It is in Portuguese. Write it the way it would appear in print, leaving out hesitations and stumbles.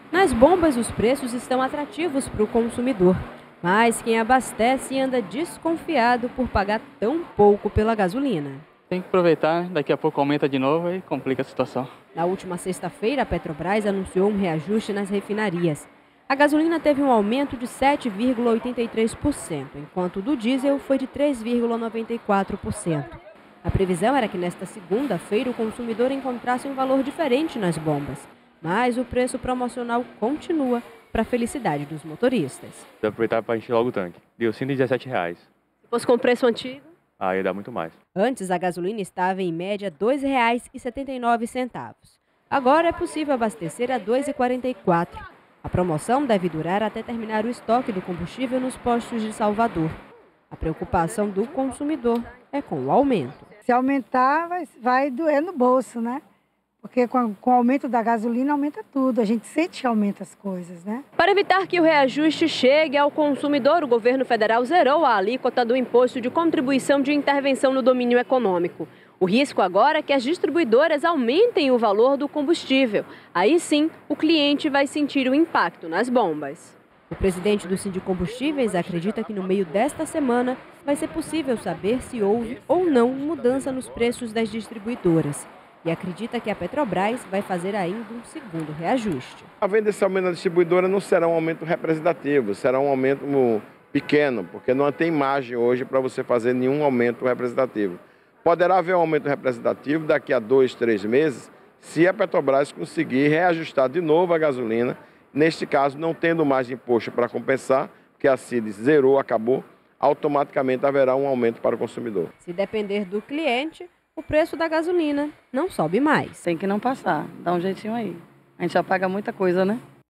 Nas bombas, os preços estão atrativos para o consumidor, mas quem abastece anda desconfiado por pagar tão pouco pela gasolina. Tem que aproveitar, né? Daqui a pouco aumenta de novo e complica a situação. Na última sexta-feira, a Petrobras anunciou um reajuste nas refinarias. A gasolina teve um aumento de 7,83%, enquanto o do diesel foi de 3,94%. A previsão era que nesta segunda-feira o consumidor encontrasse um valor diferente nas bombas, mas o preço promocional continua para a felicidade dos motoristas. Vou aproveitar para encher logo o tanque. Deu R$ 117. Se fosse com preço antigo? Aí dá muito mais. Antes, a gasolina estava em média R$ 2,79. Agora é possível abastecer a R$ 2,44. A promoção deve durar até terminar o estoque do combustível nos postos de Salvador. A preocupação do consumidor é com o aumento. Se aumentar, vai doer no bolso, né? Porque com o aumento da gasolina, aumenta tudo. A gente sente que aumenta as coisas, né? Para evitar que o reajuste chegue ao consumidor, o governo federal zerou a alíquota do imposto de contribuição de intervenção no domínio econômico. O risco agora é que as distribuidoras aumentem o valor do combustível. Aí sim, o cliente vai sentir o impacto nas bombas. O presidente do Sindicombustíveis acredita que no meio desta semana vai ser possível saber se houve ou não mudança nos preços das distribuidoras. E acredita que a Petrobras vai fazer ainda um segundo reajuste. Havendo esse aumento da distribuidora, não será um aumento representativo, será um aumento pequeno, porque não tem margem hoje para você fazer nenhum aumento representativo. Poderá haver um aumento representativo daqui a 2, 3 meses, se a Petrobras conseguir reajustar de novo a gasolina, neste caso não tendo mais imposto para compensar, porque a CID zerou, acabou, automaticamente haverá um aumento para o consumidor. Se depender do cliente, o preço da gasolina não sobe mais. Tem que não passar, dá um jeitinho aí. A gente já paga muita coisa, né?